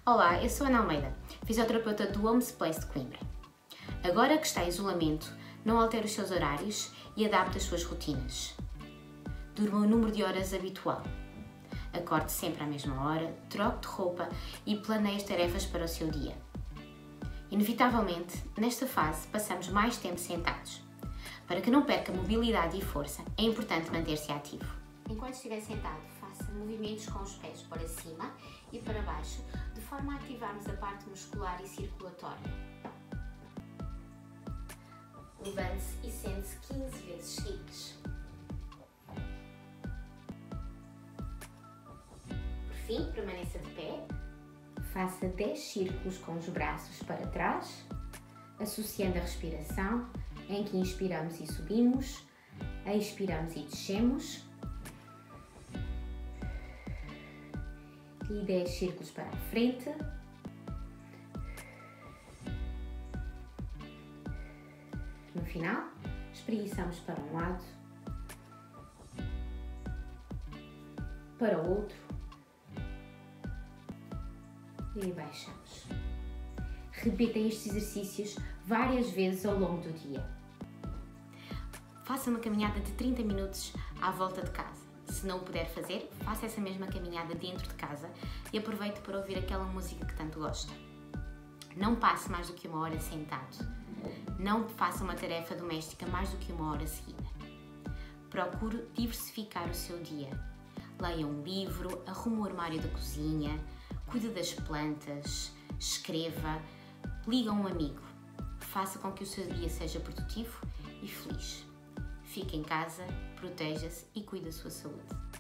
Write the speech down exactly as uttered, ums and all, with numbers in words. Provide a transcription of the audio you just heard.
Olá, eu sou Ana Almeida, fisioterapeuta do Homes Place de Coimbra. Agora que está em isolamento, não altere os seus horários e adapte as suas rotinas. Durma o número de horas habitual. Acorde sempre à mesma hora, troque de roupa e planeie as tarefas para o seu dia. Inevitavelmente, nesta fase, passamos mais tempo sentados. Para que não perca mobilidade e força, é importante manter-se ativo. Enquanto estiver sentado, faça movimentos com os pés para cima e para baixo, de forma a ativarmos a parte muscular e circulatória. Levante-se e sente-se quinze vezes seguidas. Por fim, permaneça de pé. Faça dez círculos com os braços para trás, associando a respiração, em que inspiramos e subimos, expiramos e descemos. E dez círculos para a frente. No final, espreguiçamos para um lado, para o outro e baixamos. Repita estes exercícios várias vezes ao longo do dia. Faça uma caminhada de trinta minutos à volta de casa. Se não o puder fazer, faça essa mesma caminhada dentro de casa e aproveite para ouvir aquela música que tanto gosta. Não passe mais do que uma hora sentado. Não faça uma tarefa doméstica mais do que uma hora seguida. Procure diversificar o seu dia. Leia um livro, arrume o armário da cozinha, cuide das plantas, escreva, liga a um amigo. Faça com que o seu dia seja produtivo e feliz. Fique em casa, proteja-se e cuide da sua saúde.